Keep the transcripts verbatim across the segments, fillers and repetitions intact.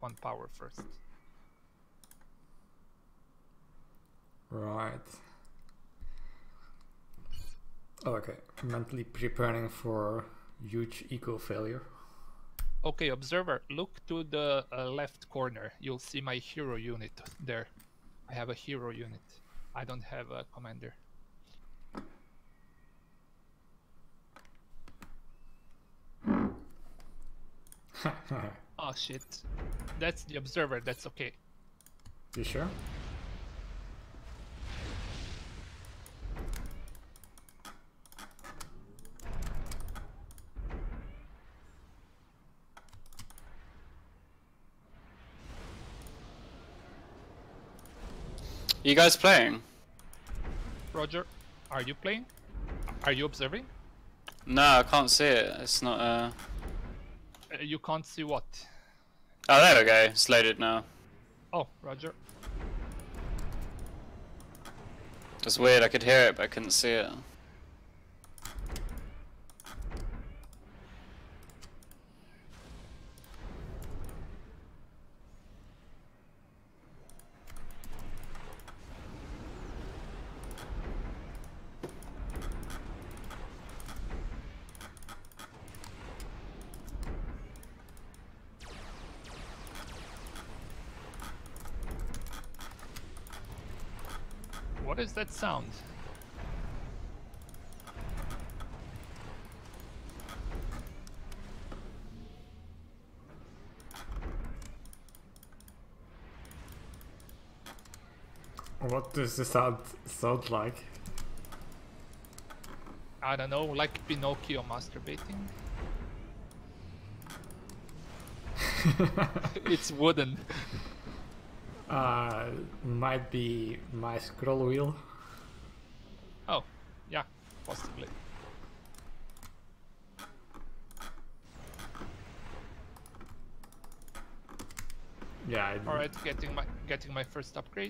one power first. Right. Okay, mentally preparing for huge eco failure. Okay, observer, look to the uh, left corner. You'll see my hero unit there. I have a hero unit. I don't have a commander. Oh shit. That's the observer, that's okay. You sure? You guys playing? Roger, are you playing? Are you observing? No, I can't see it. It's not. Uh... Uh, you can't see what? Oh, there we go. It's loaded now. Oh, Roger. It's weird. I could hear it, but I couldn't see it. What is that sound? What does the sound sound like? I don't know, like Pinocchio masturbating. It's wooden. Uh, might be my scroll wheel. Oh, yeah, possibly. Yeah. All right, getting my getting my first upgrade.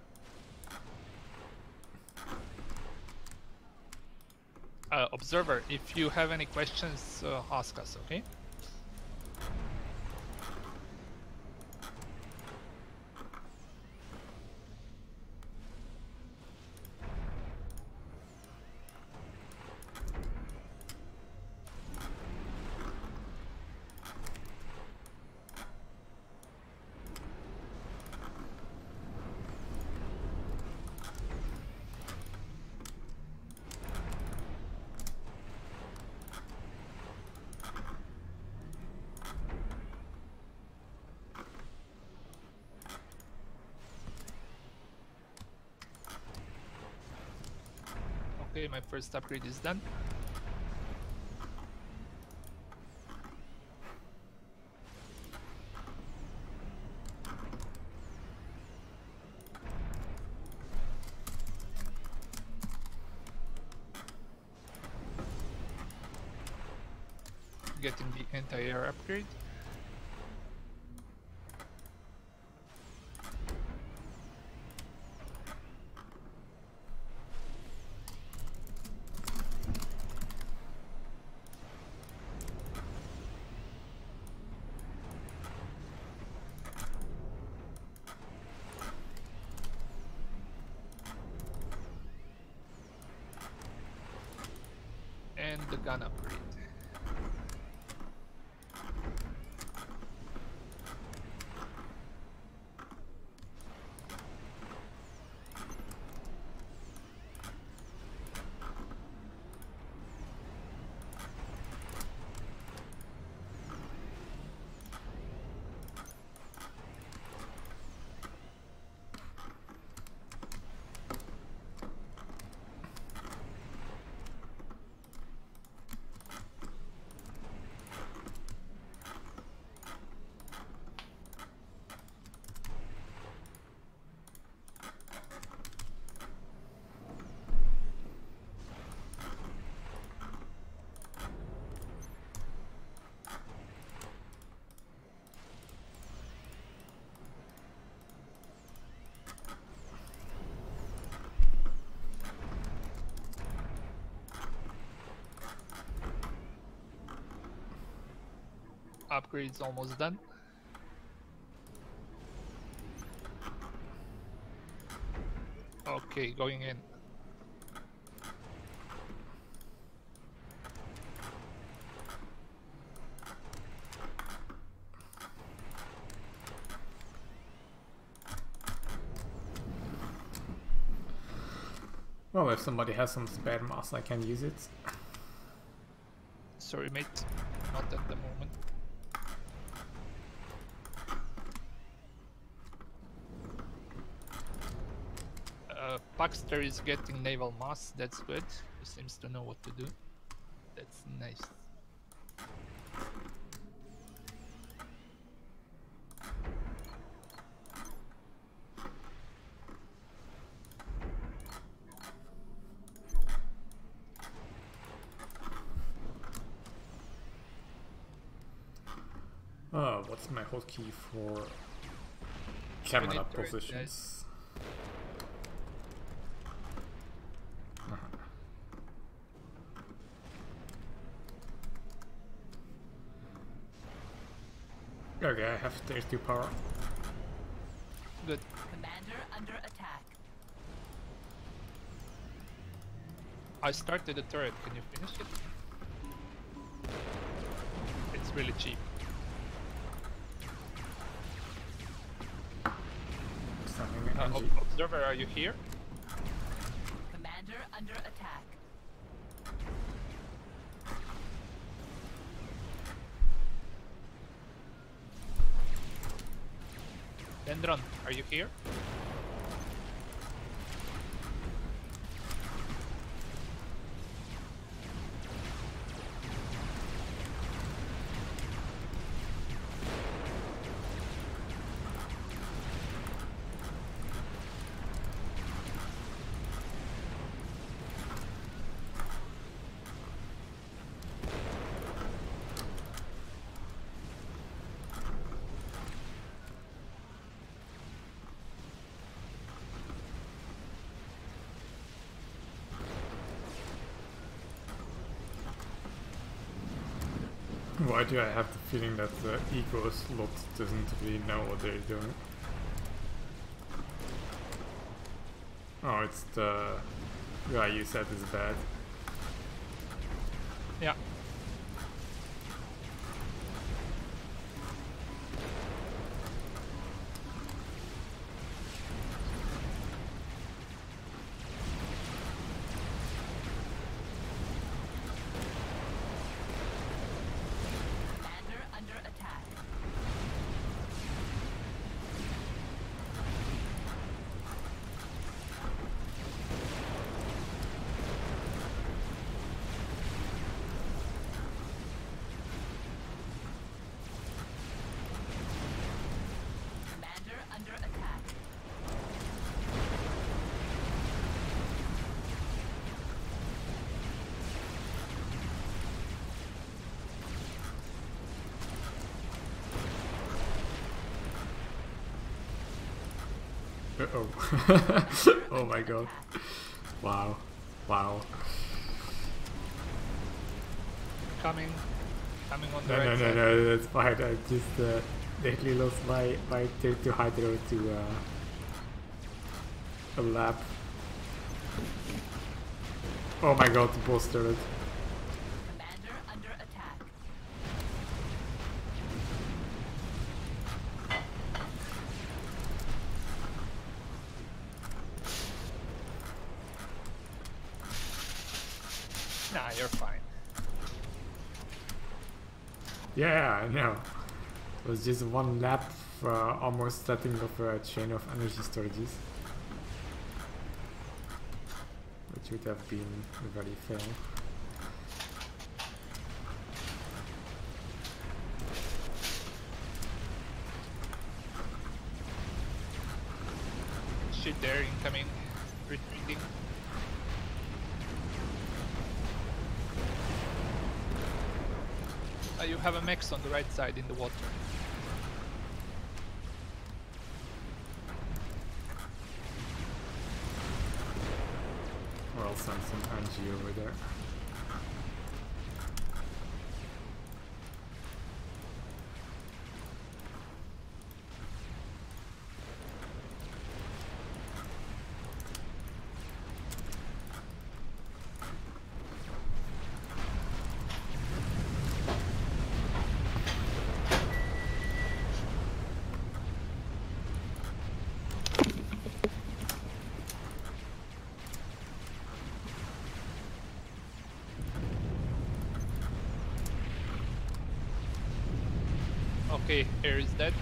Uh, observer, if you have any questions, uh, ask us, okay? Okay, my first upgrade is done. Getting the anti-air upgrade. And the gun upgrade. Upgrade's almost done. Okay, going in. Well, if somebody has some spare mass, I can use it. Sorry, mate. Not at the moment. Uh, Paxter is getting naval mass. That's good. He seems to know what to do. That's nice. Oh, what's my hotkey for camera Unit turret, positions? Uh-huh. Okay, I have tier two power. Good. Commander under attack. I started the turret. Can you finish it? It's really cheap. Sending Uh, energy. ob- observer, are you here? Commander under attack. Dendron, are you here? Why do I have the feeling that the eco slot doesn't really know what they're doing? Oh, it's the guy you said is bad. Yeah. Commander under attack. Commander under attack. Uh oh. Oh my god. Wow. Wow. Coming. Coming on the No, right no, no, side. no, that's fine. I just uh, lately lost my, my tier two hydro to uh, a lab. Oh my god, the boss turret. Commander under attack. Nah, you're fine. Yeah, I know. It was just one lap for uh, almost setting up a chain of energy storages. Which would have been a very fail. Shit there, incoming. Retreating. Uh, you have a mech on the right side in the water. Or I'll send some energy over there. Okay, air is dead.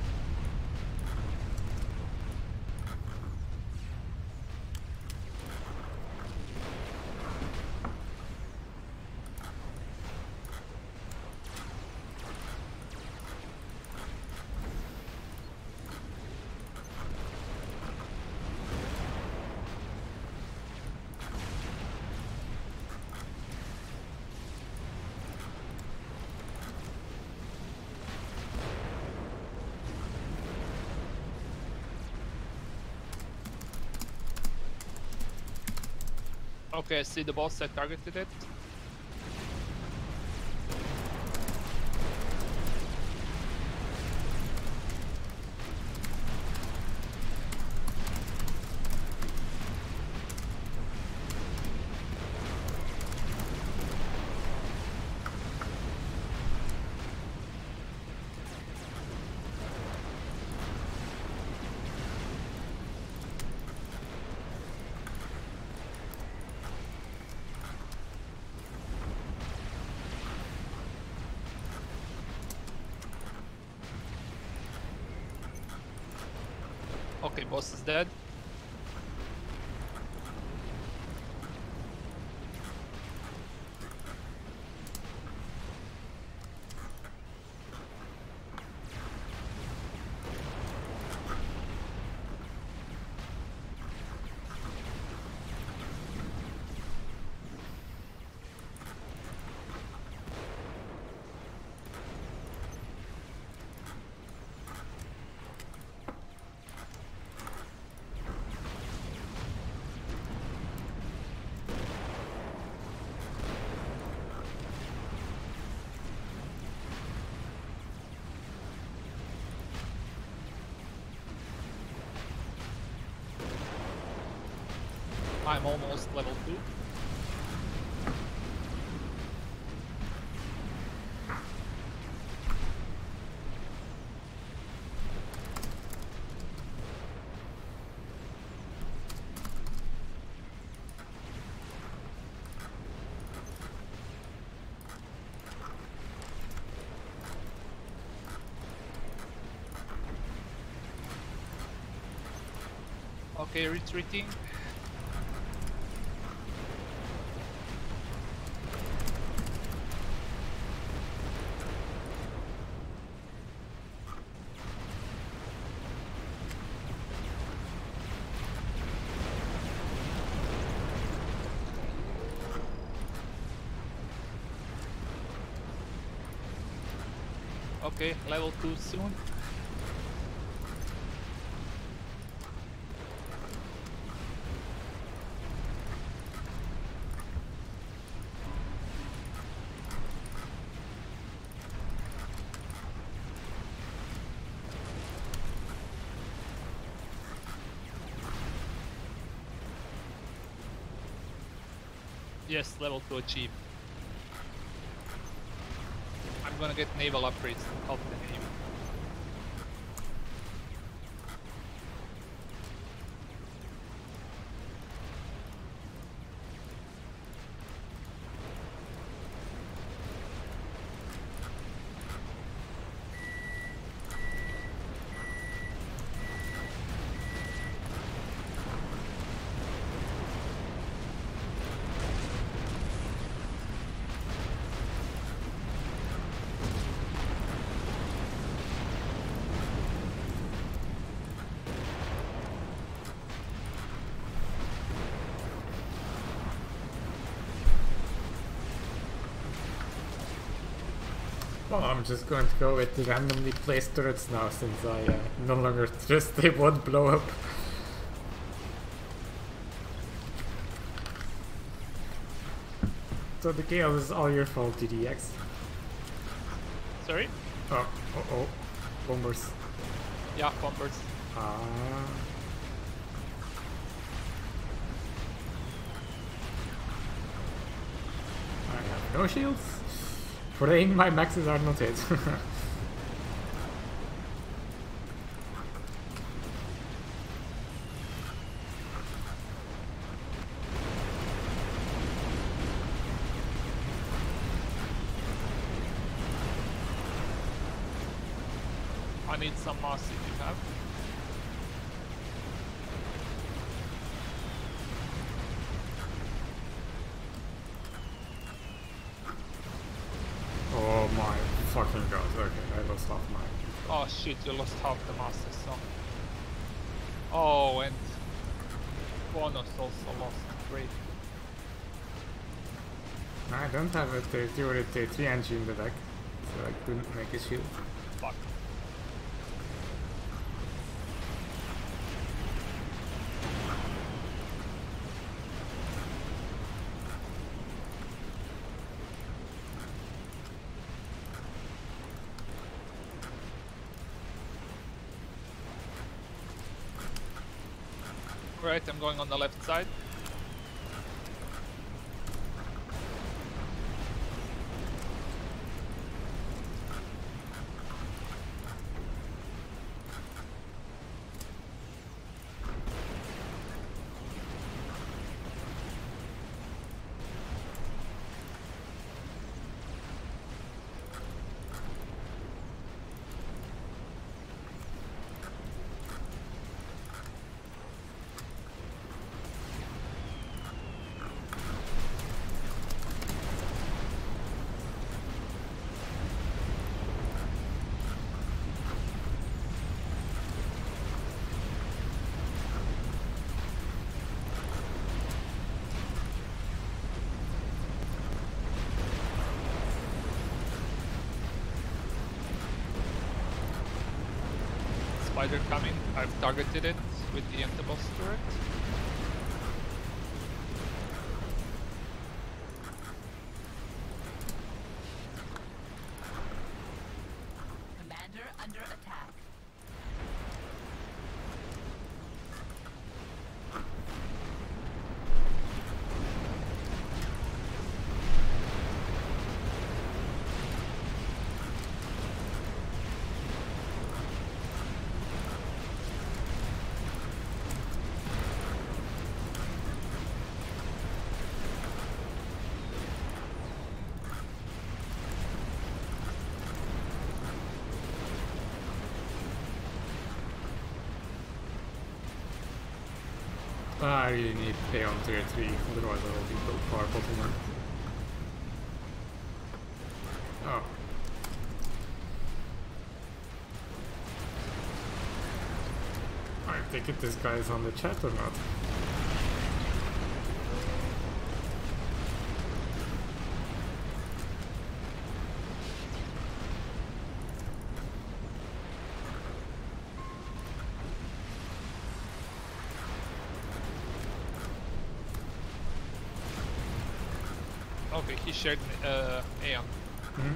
Okay, I see the boss that targeted it. Okay, boss is dead. I'm almost level two. Okay, retreating. Okay, level two soon. Yes, level two achieved. I'm gonna get naval upgrades to help the navy. Well, I'm just going to go with the randomly placed turrets now, since I uh, no longer trust they won't blow up. So the chaos is all your fault, D D D X. Sorry? Oh, uh oh, bombers. Yeah, bombers. Ah. I have no shields. Praying my maxes are not hit. need some moss if you have. Oh my fucking god. Okay, I lost half my. Oh shit, you lost half the masses, so. Oh, and bonus also lost. Great. I don't have a thirty or a thirty engine in the deck, so I couldn't make a shield. Fuck. Right, I'm going on the left side. Spider coming. I've targeted it with the Antiboss turret. Commander under attack. I really need to pay on tier three, otherwise I will be so far bottleneck. Oh. I take it this guy is on the chat or not? Okay, he shared uh, Aeon. Mm-hmm.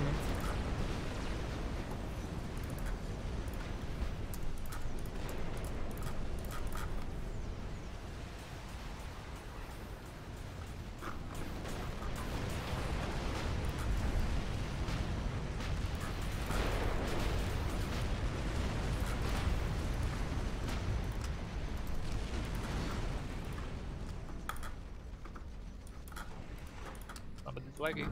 Somebody's lagging.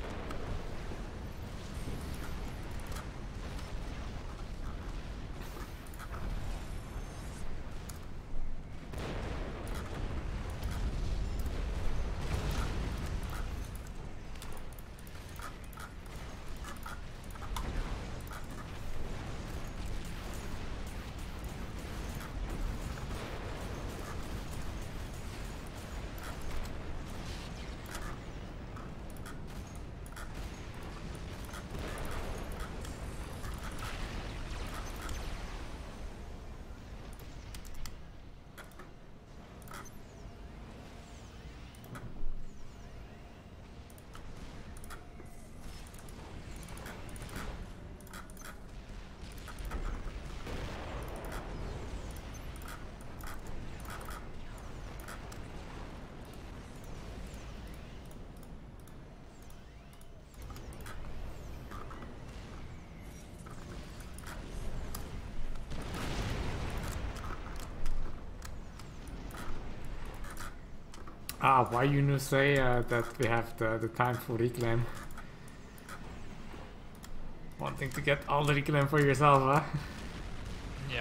Ah, why you no say uh, that we have the, the time for reclaim? One Something to get all the reclaim for yourself, huh? Yeah.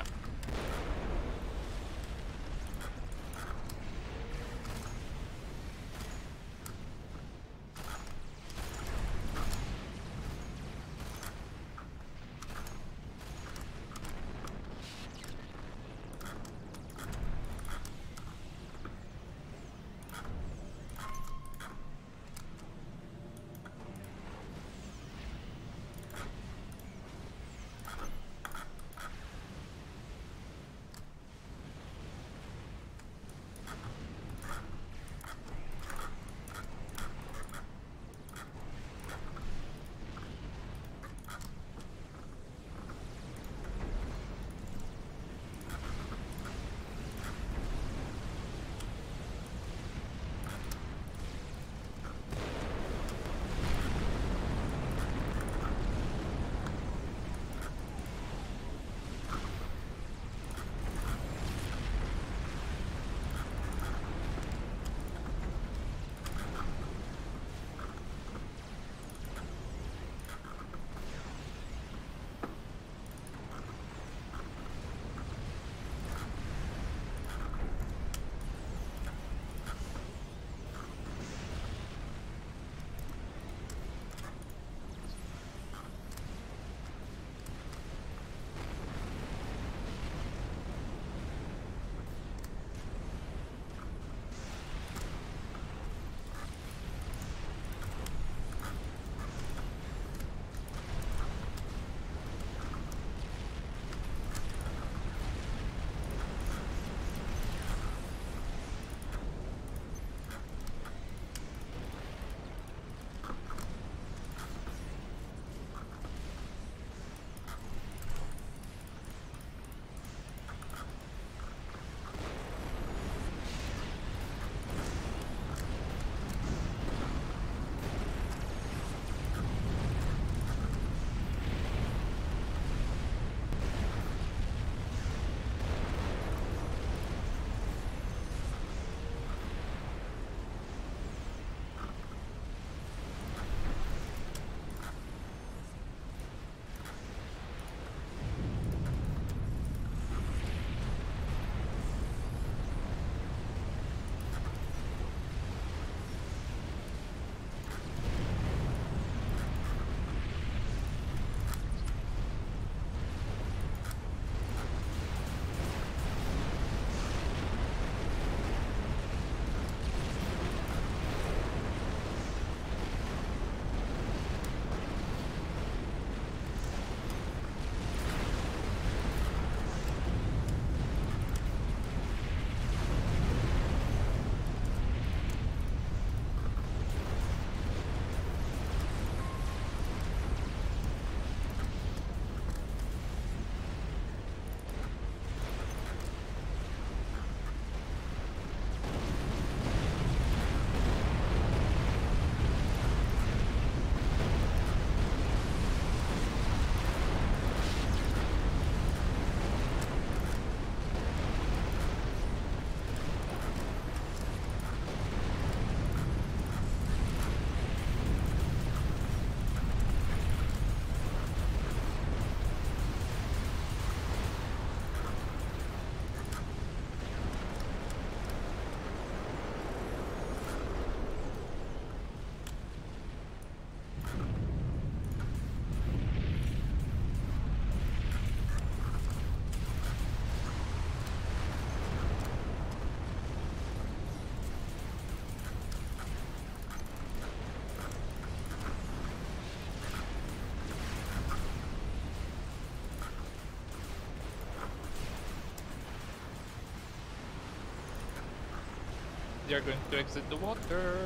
They are going to exit the water.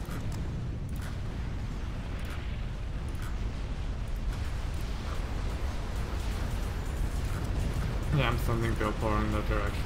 Yeah, I'm sending the power in that direction.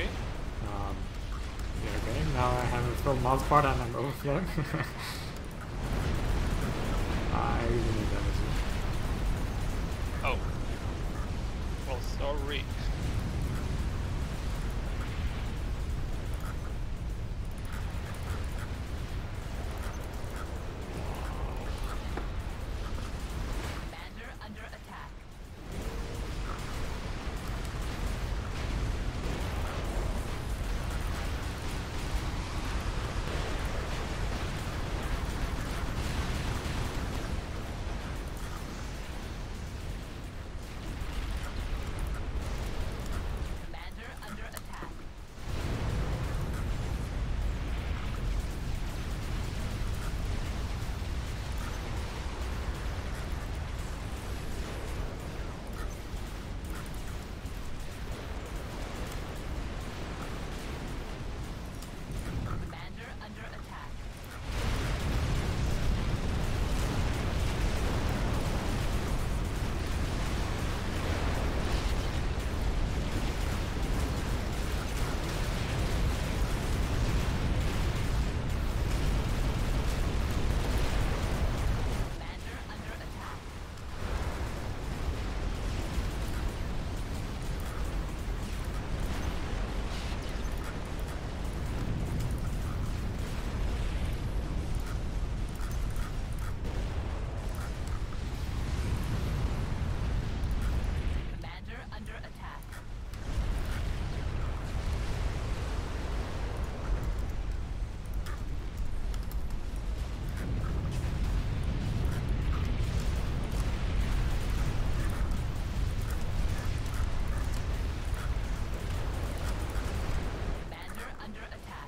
Okay. Um, yeah, okay, now I have a full mouse part and I'm overflowing. I really need energy. Oh. Well, sorry. Commander under attack. Commander under attack. Commander under attack. Commander under attack. Commander under attack. Commander under attack.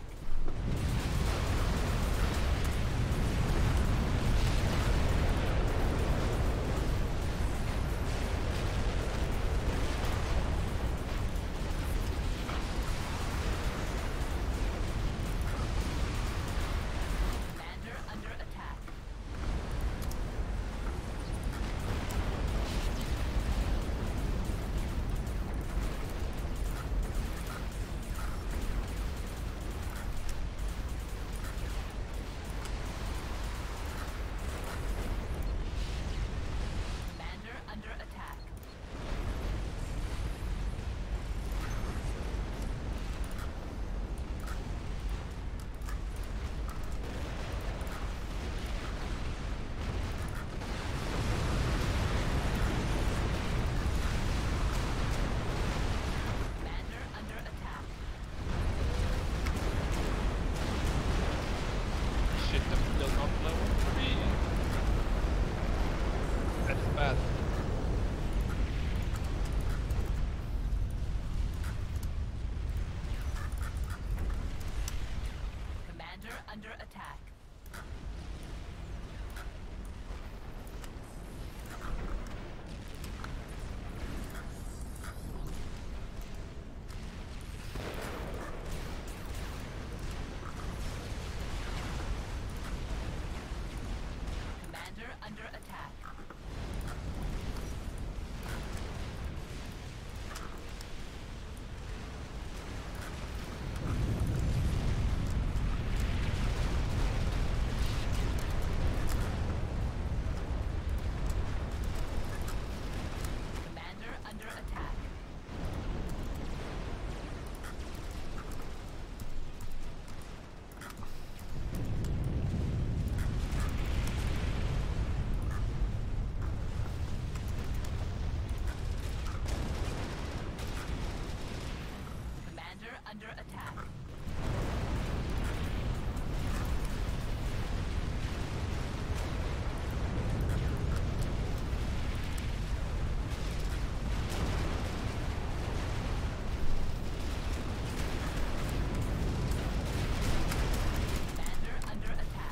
Commander under attack. Commander under attack. Commander under attack. Shit, I'm still not level three. That's bad. Commander under attack. Commander under attack. Commander under attack. Commander under attack. Commander under attack.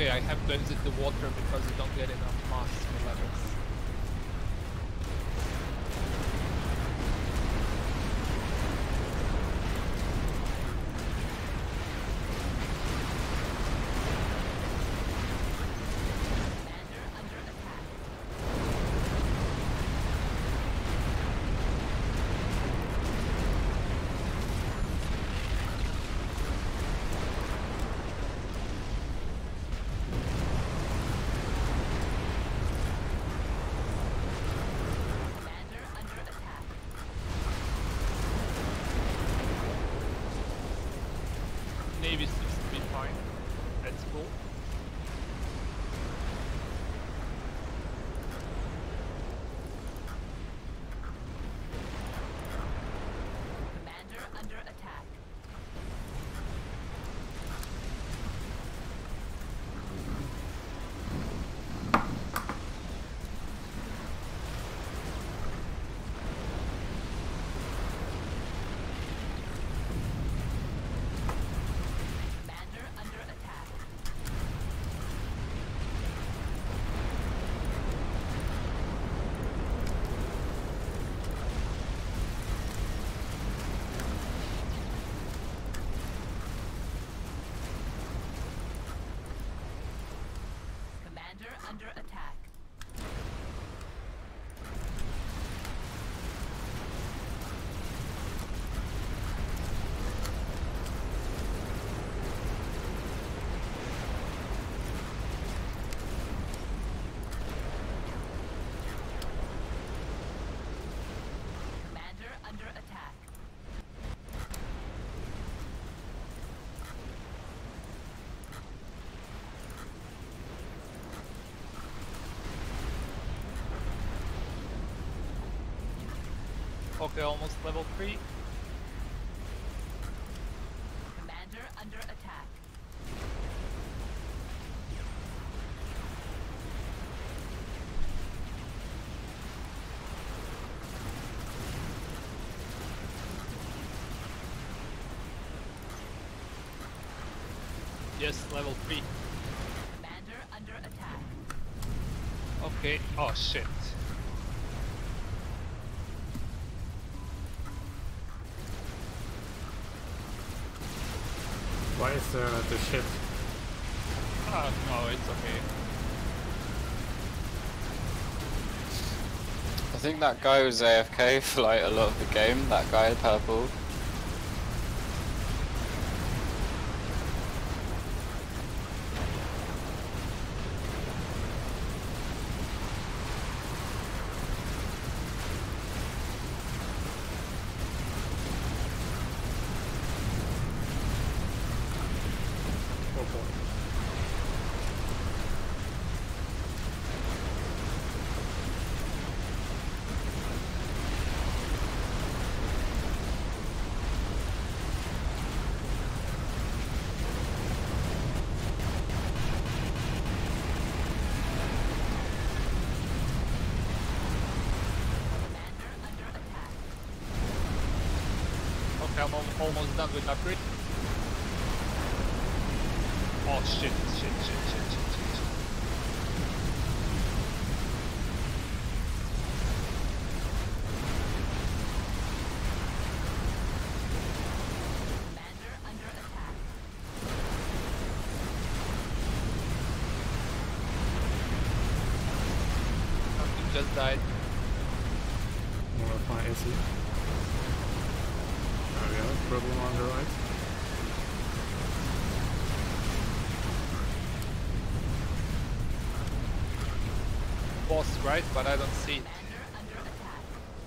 Okay, I have to exit the water because you don't get enough mass for levels. Commander under attack. Commander under attack. Navy seems to be fine. That's cool. Commander under attack. Commander under attack. Commander under attack. Commander under attack. Okay, almost level three. Commander under attack. Yes, level three. Commander under attack. Okay. Oh shit. Why is uh, the ship? Ah, no, it's okay. I think that guy was A F K for like a lot of the game, that guy in purple. Oh boy. Commander under attack. Okay, I'm al- almost done with upgrade. Oh shit, shit, shit, shit, shit, shit, shit. Commander under attack. Something just died. More of my A C. Now we have a problem on the right. Boss, right? But I don't see it. Commander under attack.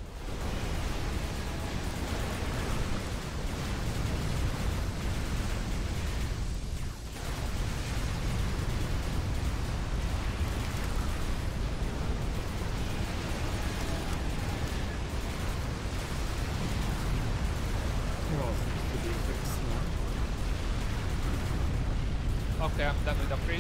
Well, to be fixed now. Okay, I'm done with upgrade.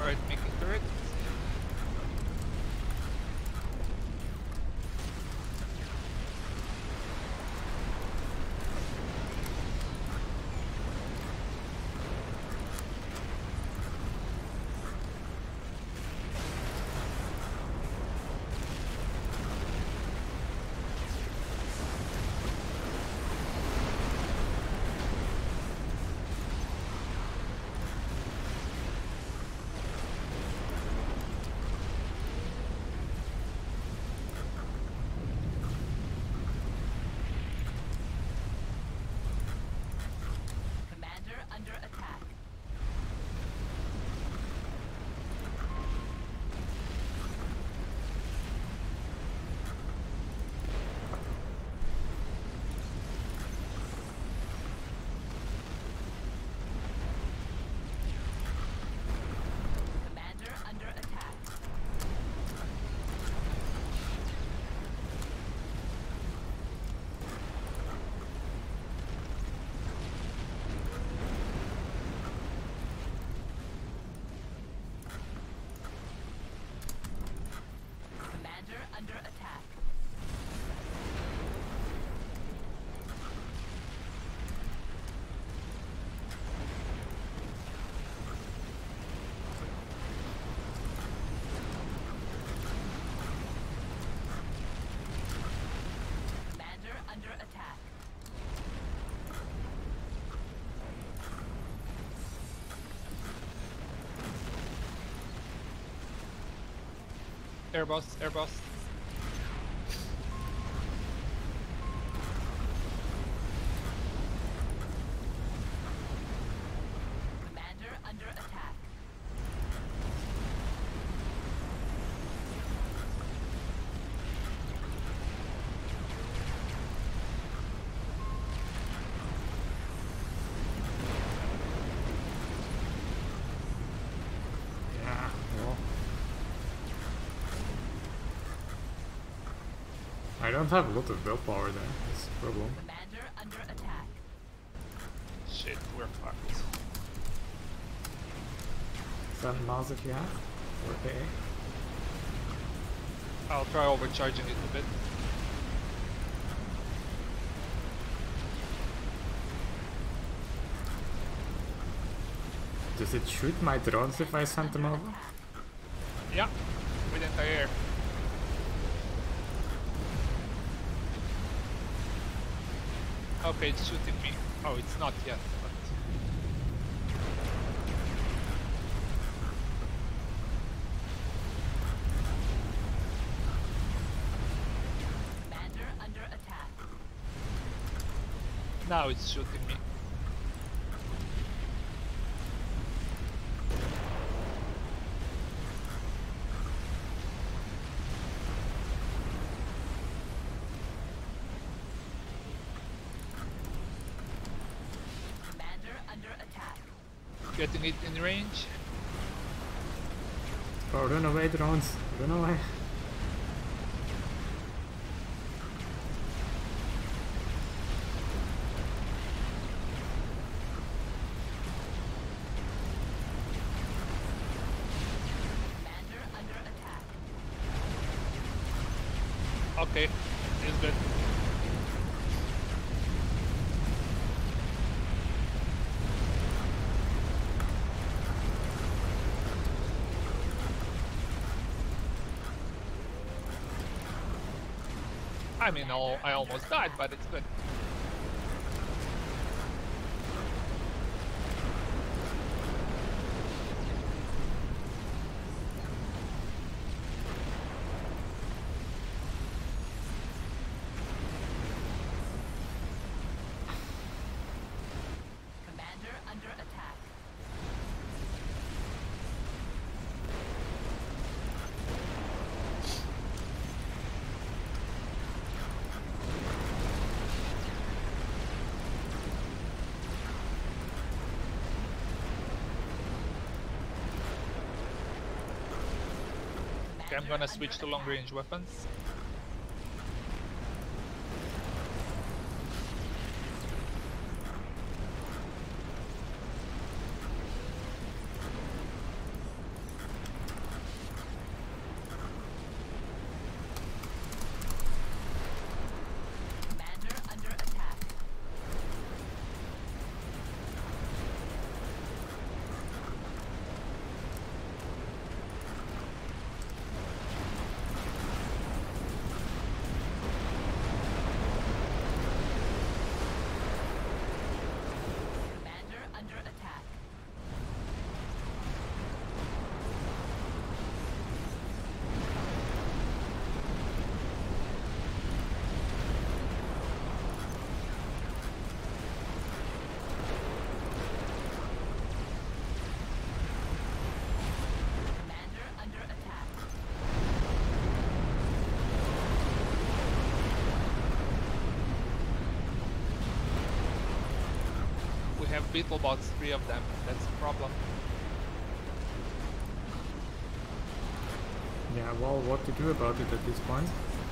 Start making turrets. Commander under attack. Commander under attack. Commander under attack. Commander under attack. Air boss, air boss. Commander under attack. Yeah, well. I don't have a lot of willpower there, that's the problem. Commander under attack. Shit, we're fucked. Seven miles if you have, or A. I'll try overcharging it a bit. Does it shoot my drones if I send them over? Yeah, with entire air. Okay, it's shooting me. Oh, it's not yet, but... Commander under attack. Now it's shooting me. Commander under attack. Getting it in range. Oh, run away drones, run away. Commander under attack. Okay, it's good. I mean, I'll, I almost died, but it's good. Commander under attack. Okay, I'm gonna switch to long range weapons. have beetle bots, three of them. That's the problem. Yeah, well, what to do about it at this point?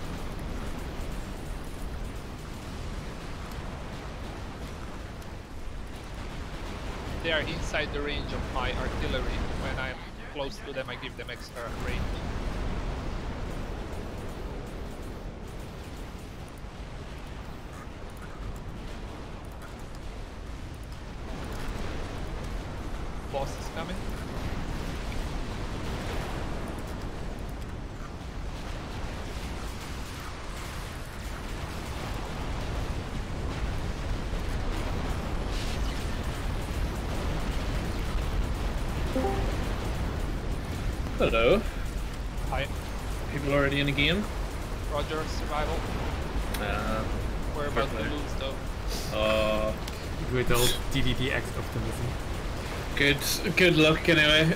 They are inside the range of my artillery. When I'm close to them, I give them extra range. Boss is coming. Hello. Hi. People already in the game? Roger, survival. Uh, We're about to player. lose though. uh, Good old D D D X optimism. good, good luck anyway.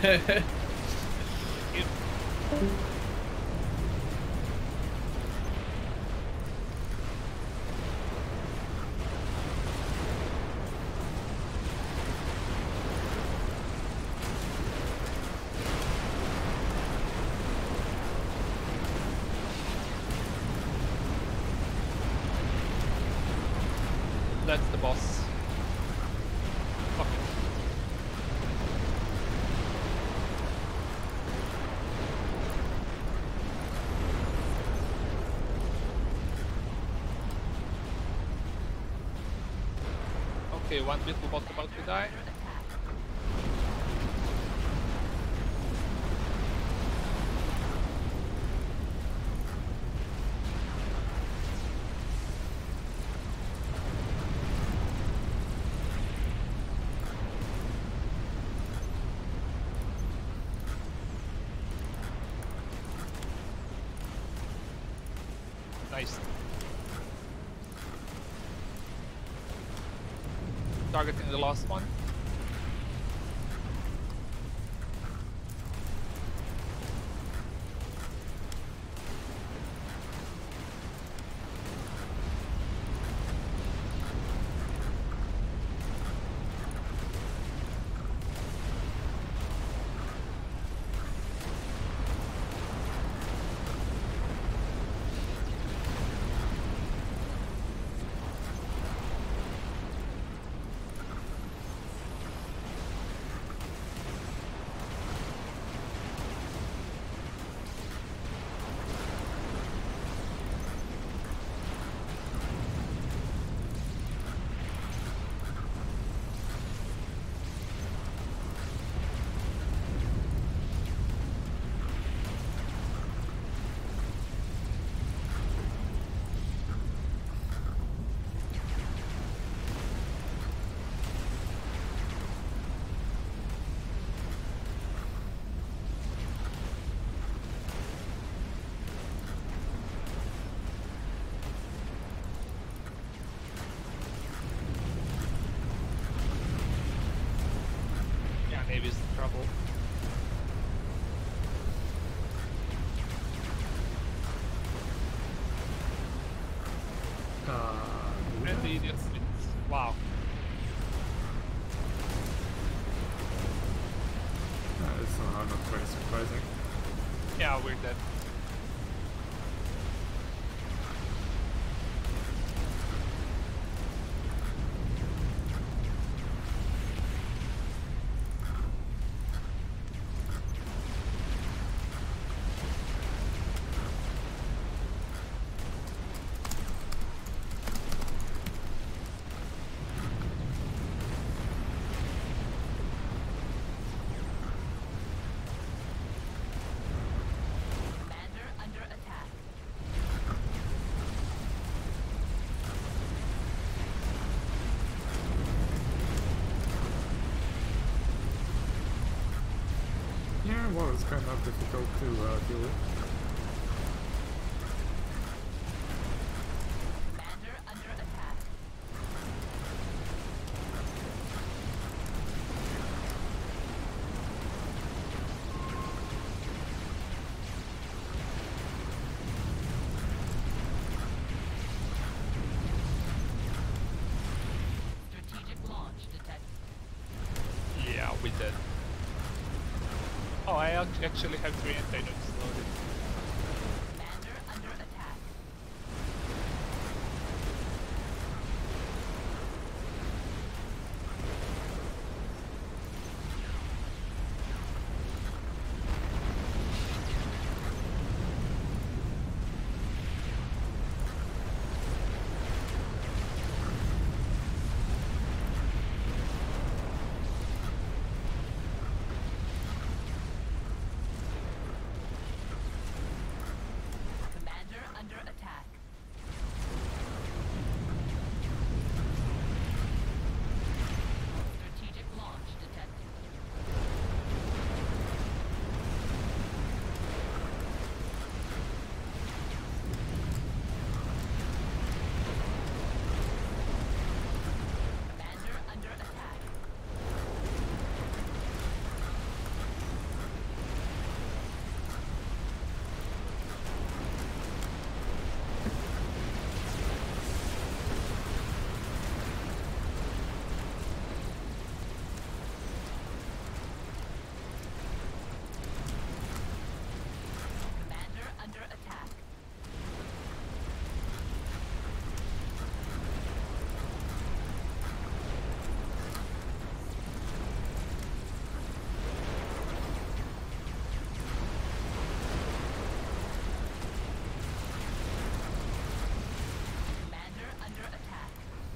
That's the boss. Fuck it. Okay, one beetle bot about to die. Nice. Targeting the last one. Yeah, Navy's in trouble. Uh, And the idiots. It's, wow. uh, it's somehow not very surprising. Yeah, we're dead. Commander under attack. Yeah, well, it's kind of difficult to uh, deal with. Commander under attack. Strategic launch ac- actually have three antidotes loaded. Commander under attack. Commander under attack. Strategic launch detected. Commander under attack. Commander under attack. Commander under attack.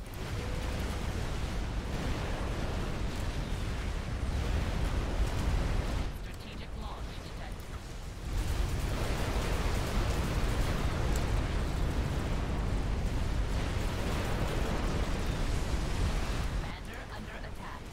Strategic launch detected. Commander under attack.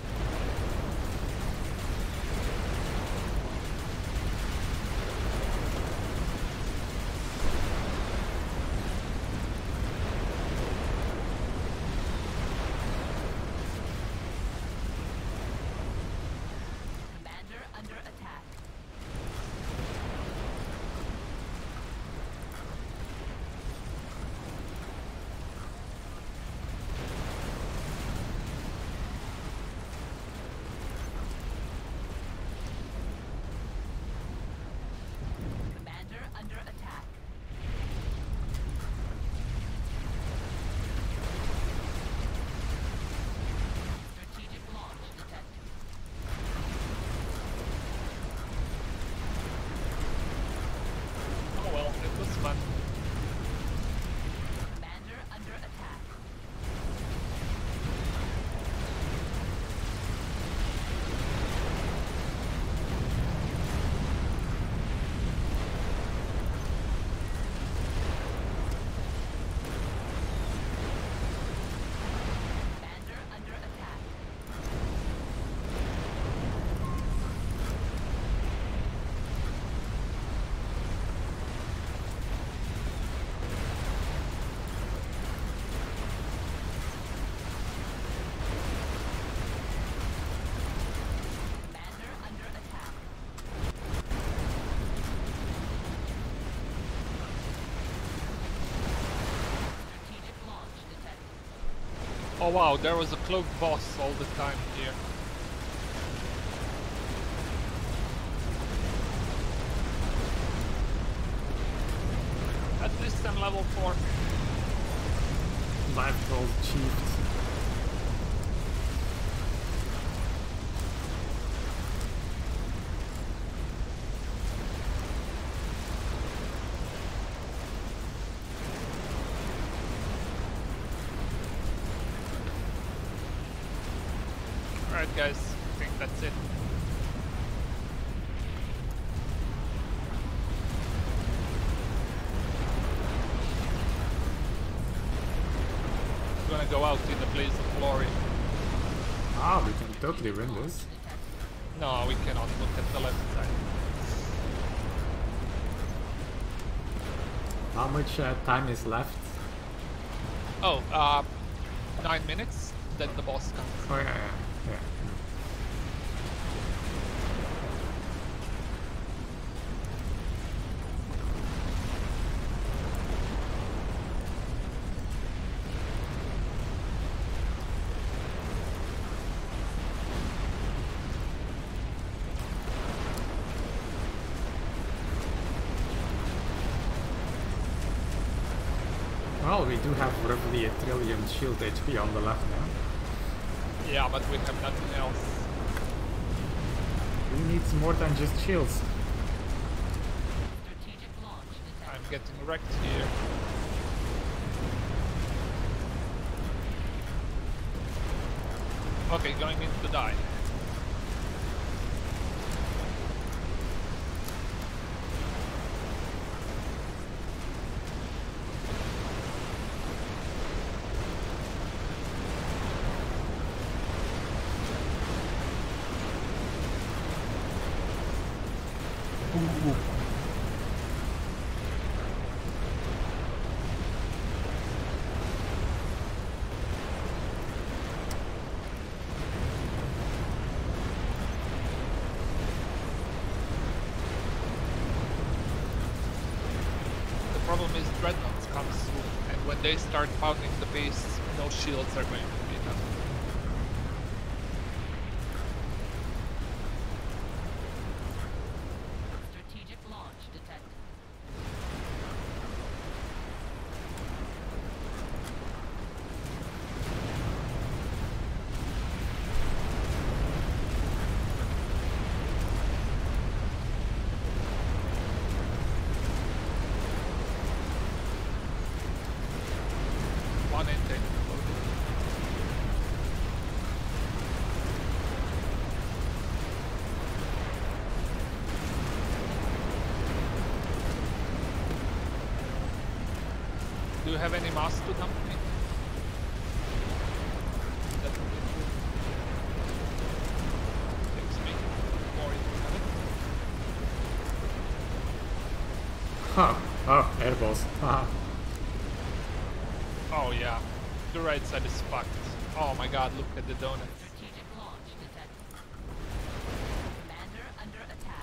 Commander under attack. Commander under attack. Strategic launch detected. Oh well, it was fun. Commander under attack. Commander under attack. Commander under attack. Strategic launch detected. Oh wow, there was a cloaked boss all the time here. At least I'm level four. Life goal achieved. Alright guys, I think that's it. We're gonna go out in a blaze of glory. Ah, we can totally win this. No, we cannot look at the left side. How much uh, time is left? Oh, uh, nine minutes, then the boss comes. Oh yeah, yeah, yeah. Well, we do have roughly a trillion shield H P on the left now. Yeah, but we have nothing else. We need more than just shields. Strategic launch detected. I'm getting wrecked here. Okay, going in to die. The problem is dreadnoughts come soon, and when they start pounding the base, no shields are going to be enough. Strategic launch detected. One intake loaded. Do you have any mass to dump me? That would be cool. Takes me more if you have it. Huh. Oh, airballs. Haha. Oh yeah, the right side is fucked. Oh my god, look at the donut. Strategic launch detected. Commander under attack.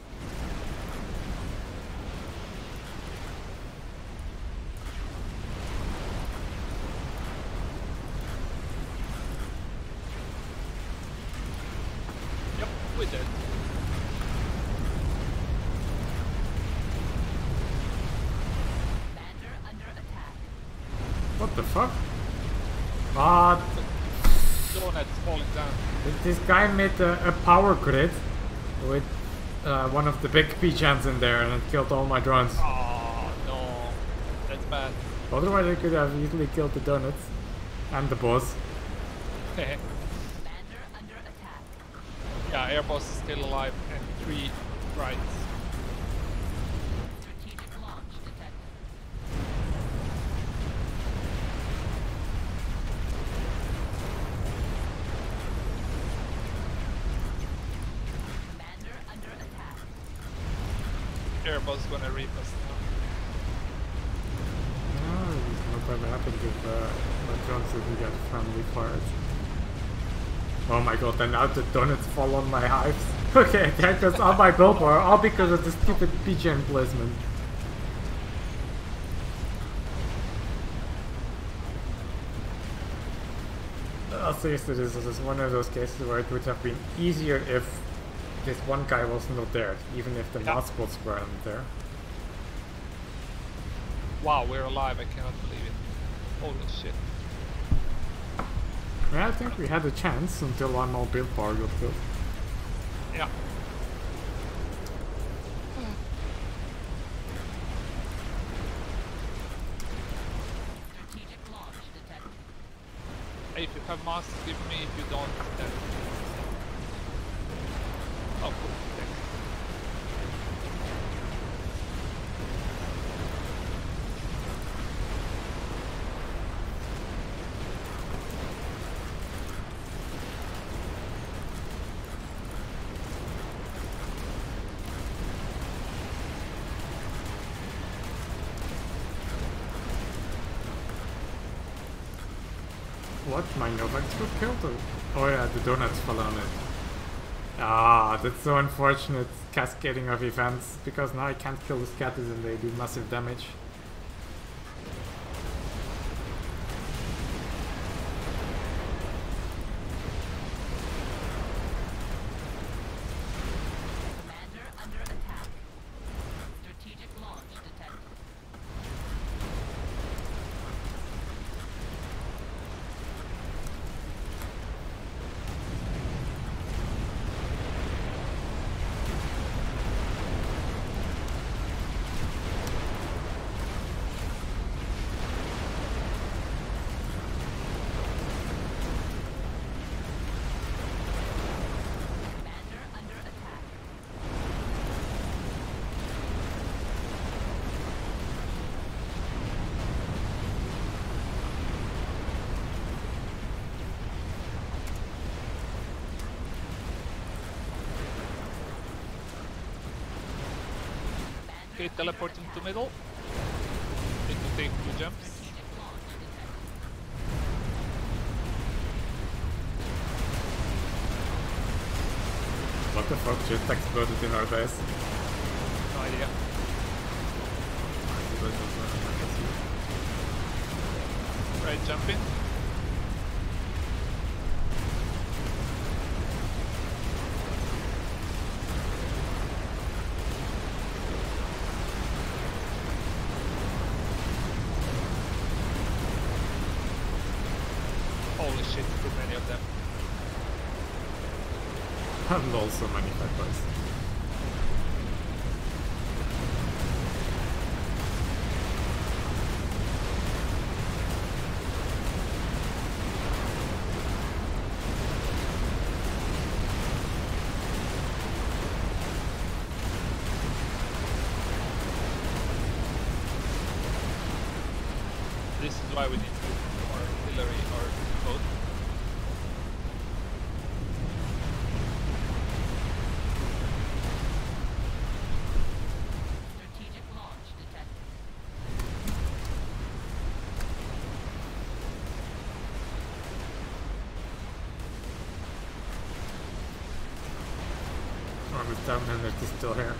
Yep, we did. Commander under attack. What the fuck? What? Donut's falling down. This guy made a, a power grid with uh, one of the big P-chans in there and it killed all my drones. Oh no, that's bad. Otherwise I could have easily killed the donuts and the boss. Commander under attack. Yeah, air boss is still alive and three rights. Strategic launch detected. Commander under attack. Air boss gonna reap us now. Oh, this not ever happened if uh, my drones didn't get family fired. Oh my god, and now the donuts fall on my hives. Okay, that goes on my billboard, all because of the stupid P-chan placement. Oh, seriously, this is one of those cases where it would have been easier if this one guy was not there, even if the Yeah. mod spots weren't there. Wow, we're alive, I cannot believe it. Holy shit. Yeah, I think we had a chance until one more build bar got killed. Yeah. Strategic launch detected. Hey, if you have mass, give me. If you don't, then... Oh, cool. Thanks. What? My Novax got killed? Or? Oh yeah, the donuts fell on it. Ah, that's so unfortunate cascading of events, because now I can't kill the scatters and they do massive damage. Commander under attack. Strategic launch detected. Okay, teleporting to middle. Need to take two jumps. What the fuck just exploded in our base? No idea. Right, jump in. Holy shit, too many of them. And also many factories. This is why we need to do more artillery or both. Strategic launch detected. Oh, the down hundred is still here.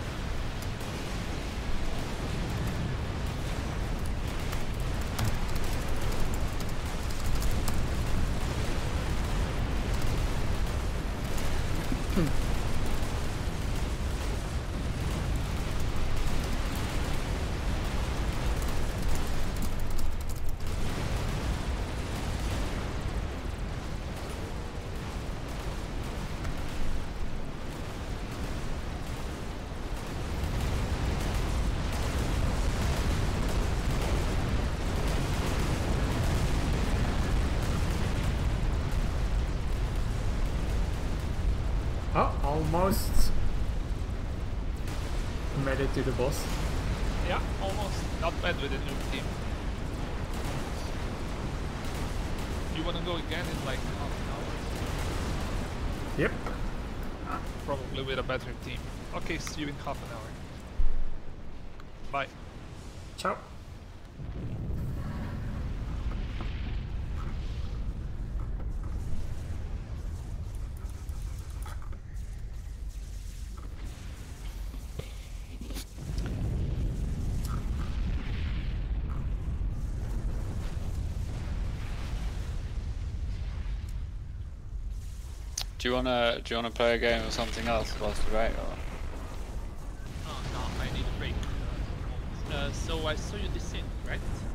Oh, almost made it to the boss. Yeah, almost. Not bad with a new team. You wanna go again in like half an hour? Yep. Probably with a better team. Okay, see you in half an hour. Bye. Ciao. Do you wanna do you wanna play a game or something else whilst you wait, or? Oh no, I need a break. Uh, so I saw you this in, right?